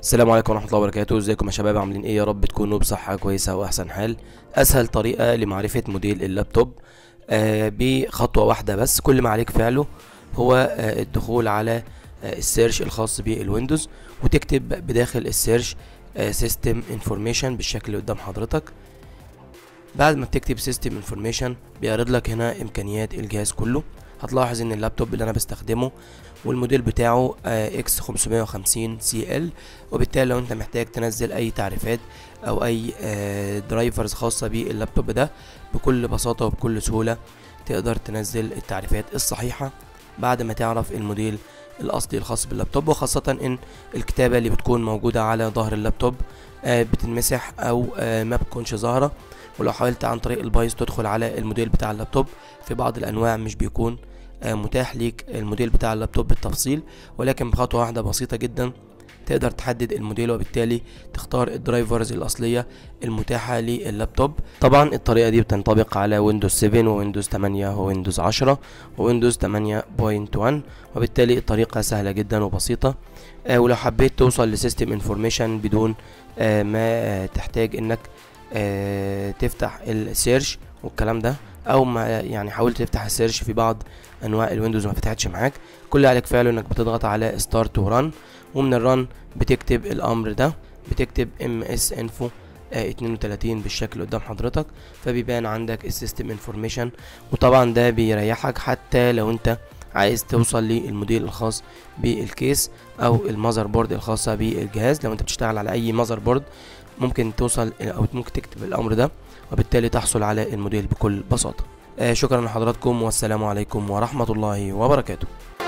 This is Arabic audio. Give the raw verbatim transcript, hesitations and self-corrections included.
السلام عليكم ورحمة الله وبركاته. ازيكم يا شباب؟ عاملين ايه؟ يا رب تكونوا بصحة كويسة واحسن حال. اسهل طريقة لمعرفة موديل اللابتوب آه بخطوة واحدة بس. كل ما عليك فعله هو آه الدخول على آه السيرش الخاص بالويندوز، وتكتب بداخل السيرش سيستم انفورميشن بالشكل اللي قدام حضرتك. بعد ما بتكتب سيستم انفورميشن بيعرض لك هنا امكانيات الجهاز كله. هتلاحظ ان اللابتوب اللي انا بستخدمه والموديل بتاعه اكس خمسمية وخمسين سي ال، وبالتالي لو انت محتاج تنزل اي تعريفات او اي درايفرز خاصة باللابتوب ده بكل بساطة وبكل سهولة تقدر تنزل التعريفات الصحيحة بعد ما تعرف الموديل الاصلي الخاص باللابتوب، وخاصة ان الكتابة اللي بتكون موجودة على ظهر اللابتوب بتنمسح او ما بتكونش ظاهرة. ولو حاولت عن طريق البايظ تدخل على الموديل بتاع اللابتوب، في بعض الانواع مش بيكون متاح ليك الموديل بتاع اللابتوب بالتفصيل، ولكن بخطوة واحدة بسيطة جدا تقدر تحدد الموديل، وبالتالي تختار الدرايفرز الأصلية المتاحة لللابتوب. طبعا الطريقة دي بتنطبق على ويندوز سبعة وويندوز تمانية وويندوز عشرة وويندوز تمانية نقطة واحد، وبالتالي الطريقة سهلة جدا وبسيطة. آه ولو حبيت توصل لسيستم انفورميشن بدون آه ما آه تحتاج انك آه تفتح السيرش والكلام ده، او ما يعني حاولت تفتح السيرش في بعض انواع الويندوز ما فتحتش معاك، كل اللي عليك فعله انك بتضغط على ستارت وران، ومن الران بتكتب الامر ده، بتكتب ام اس انفو اتنين وتلاتين بالشكل قدام حضرتك، فبيبان عندك السيستم انفورميشن. وطبعا ده بيريحك حتى لو انت عايز توصل للموديل الخاص بالكيس او المذر بورد الخاصه بالجهاز. لو انت بتشتغل على اي مذر بورد ممكن توصل او ممكن تكتب الامر ده، وبالتالي تحصل على الموديل بكل بساطه. آه شكرا لحضراتكم، والسلام عليكم ورحمه الله وبركاته.